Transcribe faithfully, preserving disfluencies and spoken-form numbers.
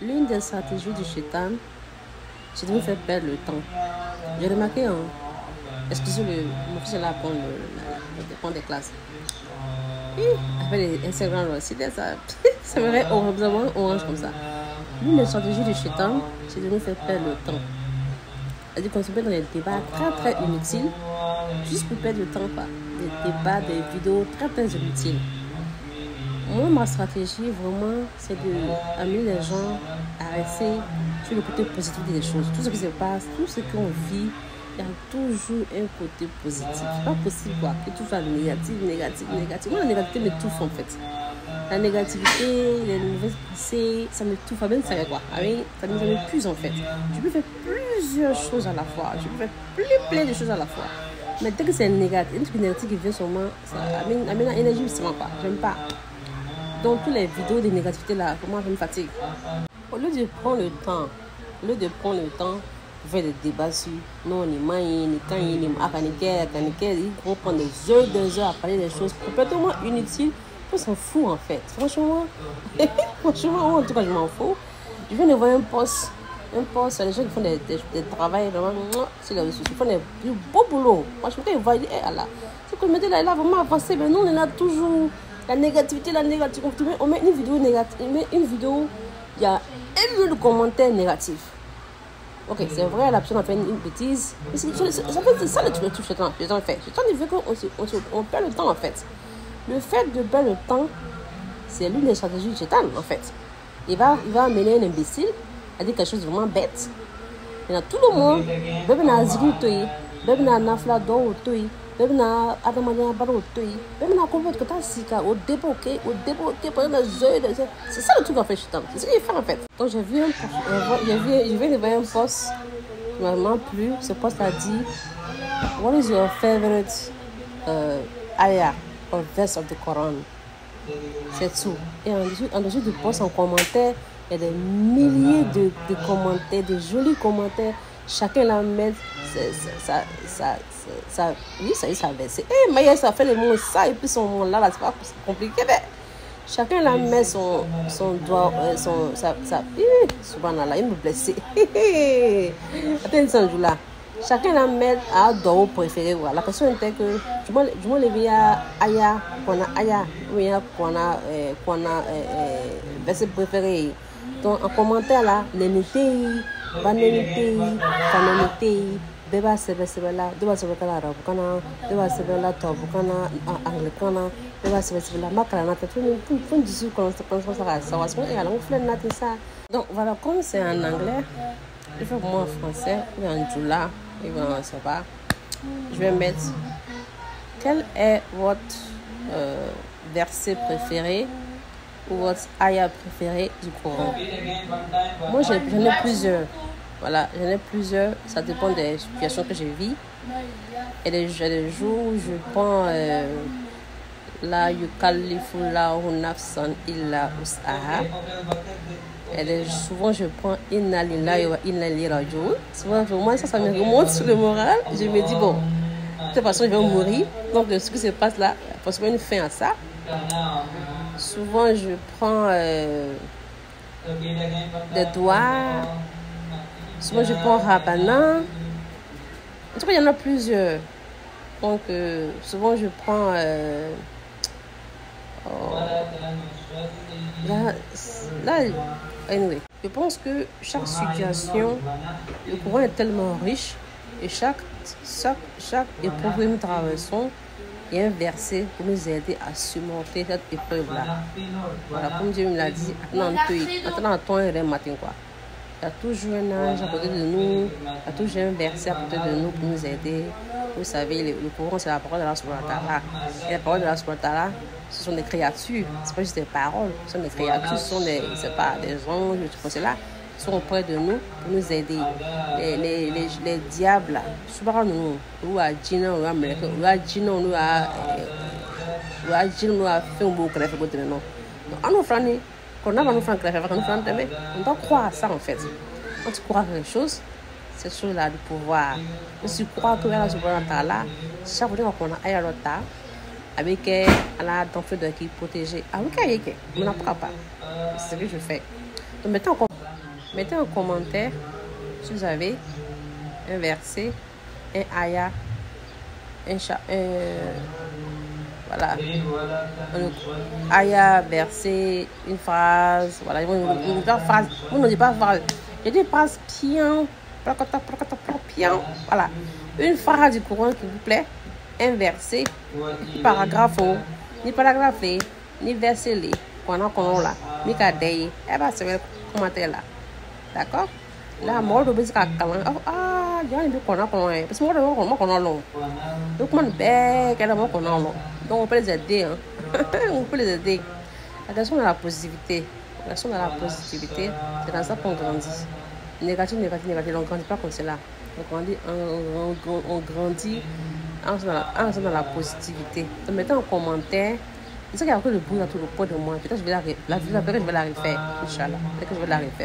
l'une des stratégies du shaitan, c'est de nous faire perdre le temps. J'ai remarqué, hein, excusez le, mon fils est là pour le, le, le, des classes. Avec les Instagram, c'est ça, ça me fait horriblement orange comme ça. L'une des stratégies du shaitan, c'est de nous faire perdre le temps. C'est-à-dire qu'on se met dans des débats très très inutiles, juste pour perdre le temps, quoi. Des débats, des vidéos très très inutiles. Moi, ma stratégie, vraiment, c'est d'amener les gens à rester sur le côté positif des choses. Tout ce qui se passe, tout ce qu'on vit, il y a toujours un côté positif. C'est pas possible, quoi, que tout soit négatif, négatif, négatif. Moi, la négativité m'étouffe, en fait. La négativité, les mauvaises pensées, ça m'étouffe. Même ça, quoi. Ça m'épuise, en fait. Je peux faire plusieurs choses à la fois. Je peux faire plein, plein de choses à la fois. Mais dès que c'est négatif, une truc négatif qui vient sur moi, ça amène, amène la énergie, justement, quoi. J'aime pas. Donc, toutes les vidéos de négativité là, comment je me fatigue. Au lieu de prendre le temps, au lieu de prendre le temps pour faire des débats sur non, ni maïs, ni kanyi, ni akaniké, akaniké, ils vont prendre des heures, des heures à parler des choses complètement inutiles. On s'en fout en fait. Franchement, franchement, en tout cas, je m'en fous. Je viens de voir un post, un post, les gens qui font des, des, des travails vraiment, c'est les ressources, ils font des beaux boulots. Franchement, ils voient, eh Allah, c'est comme là, il a vraiment avancé, mais nous, on est là toujours. La négativité, la négativité. On met une vidéo négative, on met une vidéo, il y a un million de commentaires négatifs. Ok, c'est vrai, la personne a fait une, une bêtise. Mais c'est, c'est, c'est, c'est ça le truc que le temps fait. Le temps, il veut qu'on on, on perd le temps en fait. Le fait de perdre le temps, c'est l'une des stratégies du shaitan en fait. Il va, il va amener un imbécile à dire quelque chose de vraiment bête. Et dans tout le monde, même dans Zigri, même dans Nafla Do, même dans Adamania Baro, même dans Convert que tu as Sika, au débloqué, au débloqué pendant des heures, des heures. C'est ça le truc en fait, shaitan. C'est ce qu'il fait en fait. Donc j'ai vu un post, j'ai vu, je viens de voir un post qui m'a vraiment plu. Ce post a dit, what is your favorite uh, ayah or verse of the Quran? C'est tout. Et en dessous, en dessous du post en commentaire, il y a des milliers de, de commentaires, de jolis commentaires. Chacun la met, ça, ça, ça, oui, ça y est, ça a versé. Eh, Maya, ça fait le mot ça, et puis son mot là, là, c'est pas compliqué, mais chacun la met son, son doigt, euh, son, sa, sa, eh, subhanallah, il me blesse. Attends, ce jour-là. Chacun la met à doigt préféré. Voilà. La question était que, du moins, du moins, il y a Aya, qu'on a Aya, oui, qu'on a, qu'on a, verset préféré. Donc, en commentaire là, l'unité, banalité, canalité, beba sebe sebe la, deba sebe kala arabukana, deba sebe la tabukana, anglikana, beba sebe sebe la makala nata, tout le monde dit qu'on se ça, ça va se faire, et alors on fait nata ça. Donc voilà, comme c'est en anglais, il faut que moi en français, ou en djoula, et ben ça va. Je vais mettre quel est votre euh, verset préféré ou votre ayah préféré du Coran. Moi, j'en ai plusieurs. Voilà, j'en ai plusieurs. Ça dépend des situations que je vis. Et les, les jours où je prends euh, la yukallifullahu nafsan illa us'aha. Et les, souvent, je prends inna lillahi wa inna ilayhi raji'un. Souvent, pour moi, ça, ça me remonte sur le moral. Je me dis, bon, de toute façon, je vais mourir. Donc, ce qui se passe là, il faut se mettre une fin à ça. Souvent, je prends euh, des doigts. Souvent, je prends Rabana. En tout cas, il y en a plusieurs. Donc, euh, souvent, je prends... Euh, oh, là, là, anyway. Je pense que chaque situation, le Coran est tellement riche. Et chaque, chaque, chaque épreuve que nous traversons, il y a un verset pour nous aider à surmonter cette épreuve-là. Voilà, comme Dieu me l'a dit, maintenant, ton et matin, quoi. Il y a toujours un ange à côté de nous, il y a toujours un verset à côté de nous pour nous aider. Vous savez, le, le Coran, c'est la parole de la subhanahu wa ta'ala. Et la parole de la subhanahu wa ta'ala, ce sont des créatures. Ce ne sont pas juste des paroles, ce sont des créatures, ce sont des, c'est pas, des anges, tout ça. Cela sont auprès de nous pour nous aider. Les, les, les, les diables, subhanahu ou à Djina, ou à Meleka, ou à Djina, ou à ou à Djina, ou à faire un beau crève, donc, en nous faisant, quand on a nous fait un crève, on doit croire à ça en fait. Quand tu crois à quelque chose, cette chose-là du pouvoir. Si tu crois que la subhanahu wa ta'ala, chaque fois qu'on a ailleurs l'autre, avec elle a d'enfants de qui protéger. Ah oui, mais on n'a pas. C'est ce que je fais. Donc maintenant, Mettez en commentaire si vous avez un verset, un ayah, un, cha un voilà, un ayah, verset, une phrase, voilà, une phrase, vous ne dites pas phrase, je dis phrase bien, bien, voilà, une phrase du Coran qui vous plaît, un verset, ni paragraphe, ni paragraphe, ni verset, qu'on a qu'on là, ni cadé, et bah c'est le commentaire là, d'accord? Là, moi, je vais dire ah, j'ai envie qu'on a qu'on a, parce que moi, je vais qu'on a long, donc moi, ben, qu'elle a qu'on a long, donc on peut les aider, hein, on peut les aider. Attention à la positivité, attention à la positivité, c'est dans ça qu'on grandit. Négatif, négatif, négatif, on ne grandit pas comme cela. On grandit, on, on, on grandit en faisant dans, dans la positivité. Donc, mettez en commentaire. C'est ça qu'il y a encore le bruit dans tout le pot de moi. Peut-être que je vais la, la, peut-être que je vais la refaire. Inch'Allah. Peut-être que je vais la refaire.